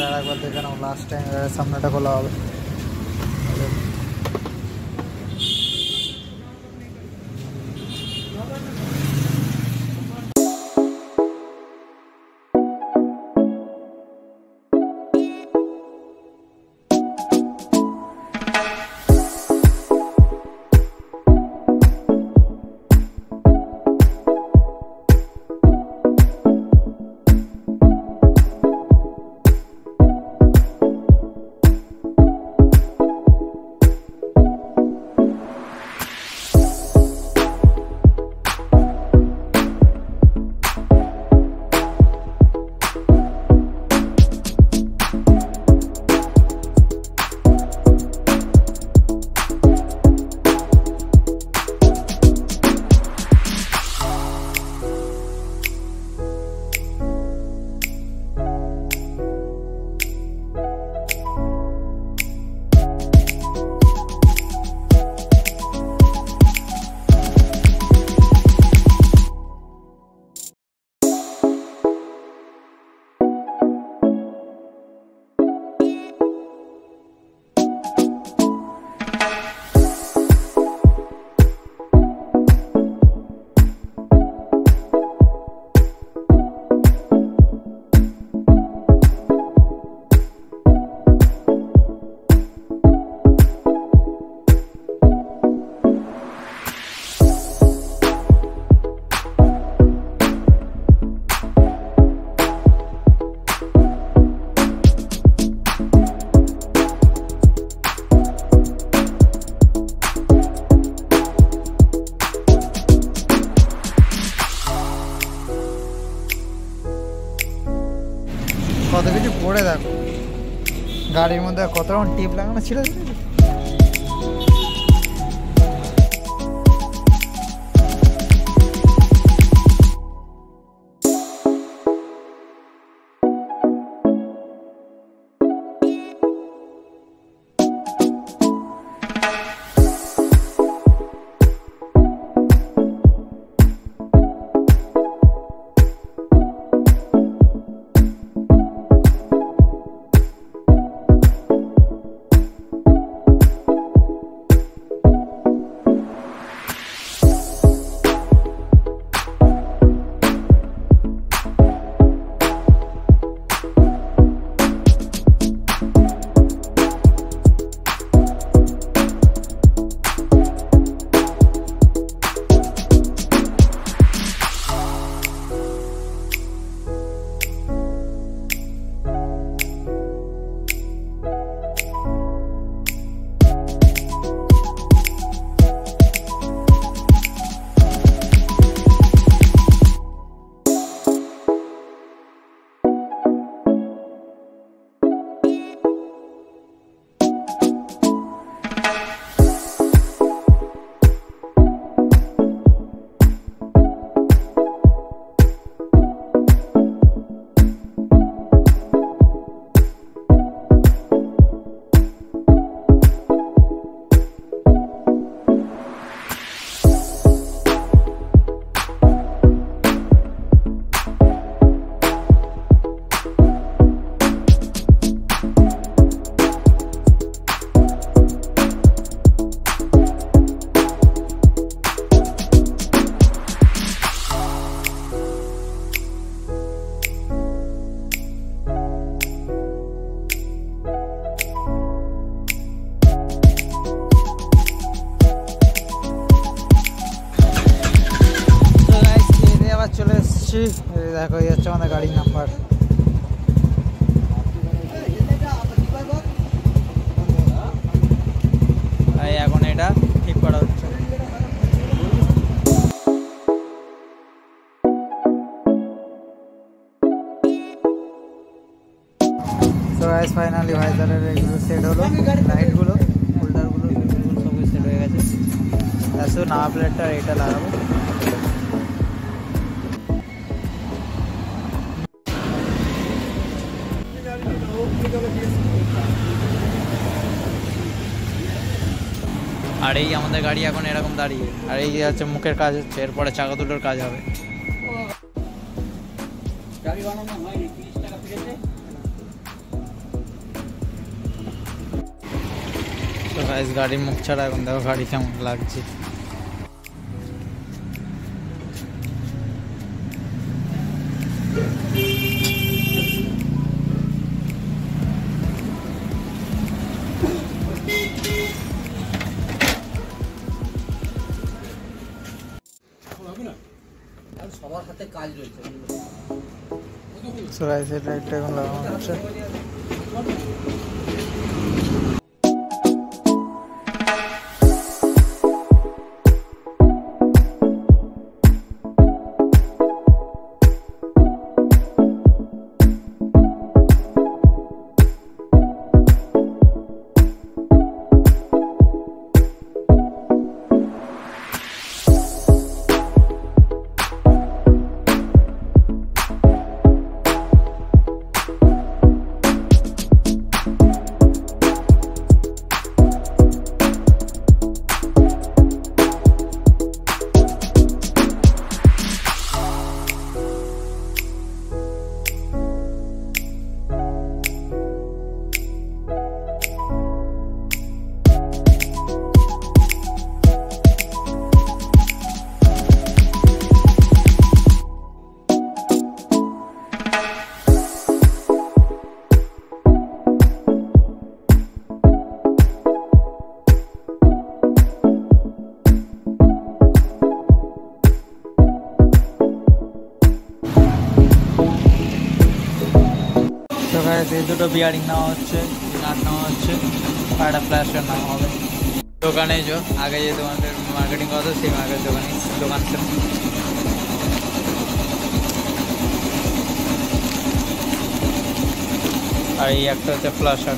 আর একবার দেখে নাও last time সামনেটা খোলা হবে। কত কিছু পড়ে দেখো, গাড়ির মধ্যে কত রকম টিপ লাগানো ছিল। দেখো এই হচ্ছে আমাদের গাড়ির নাম্বার। এখন এটা ঠিক করা হচ্ছে। তো গাইস ফাইনালি ভাইজারের এগুলো সেট হলো, লাইটগুলো হোল্ডারগুলো সব সেট হয়ে গেছে। আসো না প্লেটটা এটা লাগাবো। আর এই আমাদের গাড়ি এখন এরকম দাঁড়িয়ে, আর এই হচ্ছে মুখের কাজ হচ্ছে, এরপরে চাকা দুটোর কাজ হবে। গাড়ি বানানো হয়নি, 30 টাকা পেয়েছে। গাইস গাড়ির মুখ ছাড়া এখন দেখো গাড়ি কেমন লাগছে। সবার হাতে কাজ রয়েছে। সো গাইস এটা এখন লাগানো হচ্ছে। তো গাইস এই দুটো বিয়ারিং নেওয়া হচ্ছে, নাট নেওয়া হচ্ছে, আর একটা ফ্ল্যাশার নেওয়া হবে। দোকানে जो আগে যে তোমাদের মার্কেটিং করা হতো সেই দোকান ছিল। আর এই একটা হচ্ছে ফ্ল্যাশার।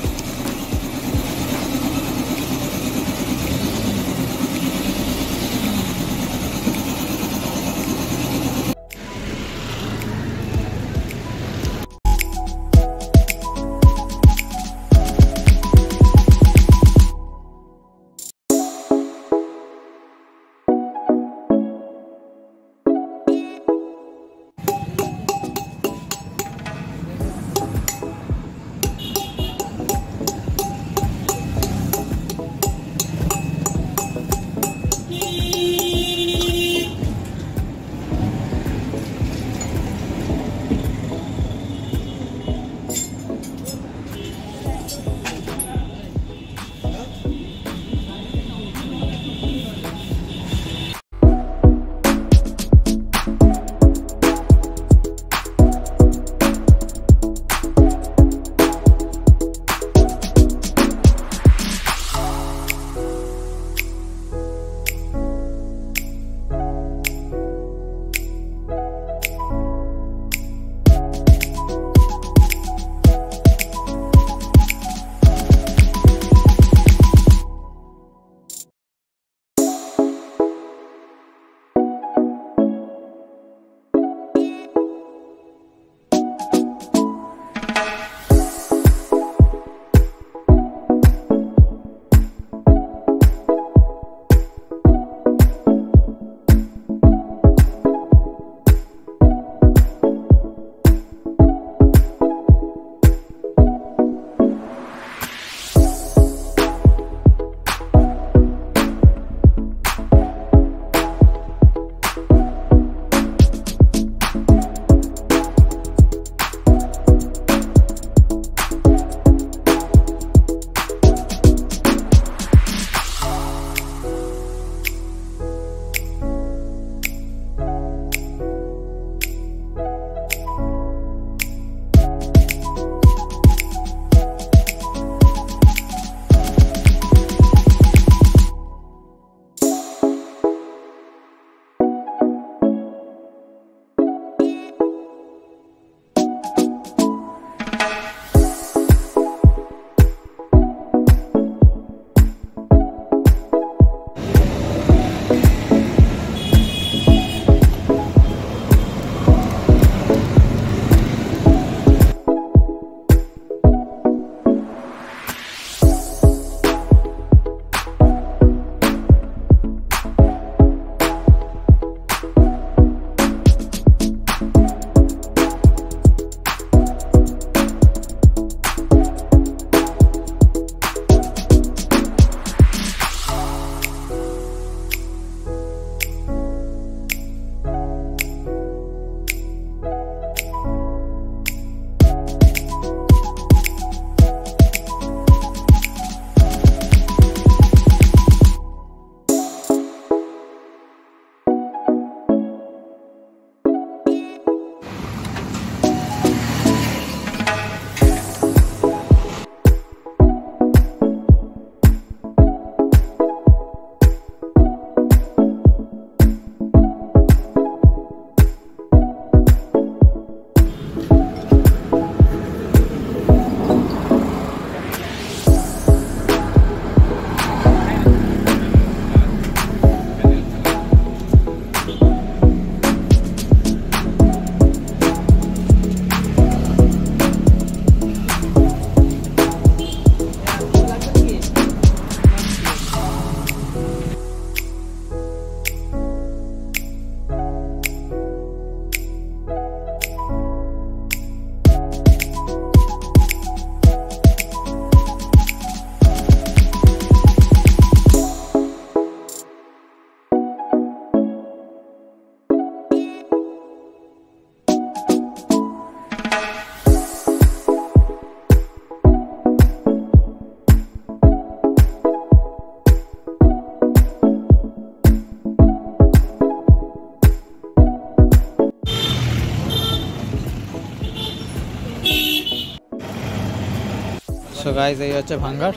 সো গাইস এই হচ্ছে ভাঙ্গার,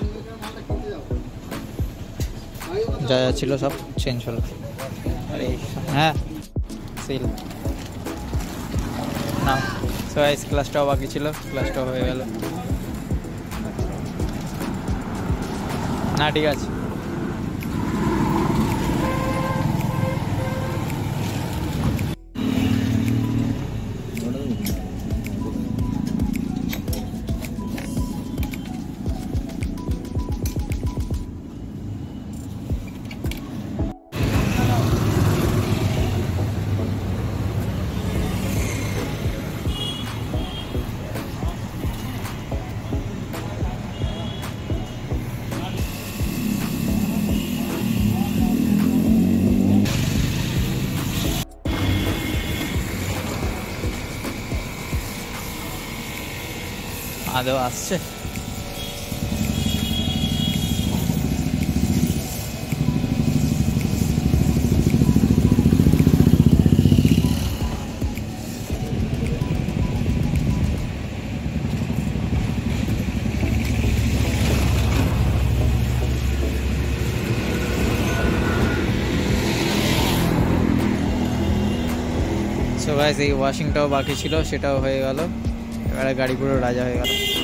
যা যা ছিল সব চেঞ্জ হলো। আরে হ্যাঁ সিল না। সো গাইস ক্লাসটাও বাকি ছিল, ক্লাসটাও হয়ে গেল। না ঠিক আছে। আদৌ আসছে? সো গাইস এই ওয়াশিংটাও বাকি ছিল, সেটাও হয়ে গেল। এবারে গাড়ি পুরো রাজা হয়ে গেল।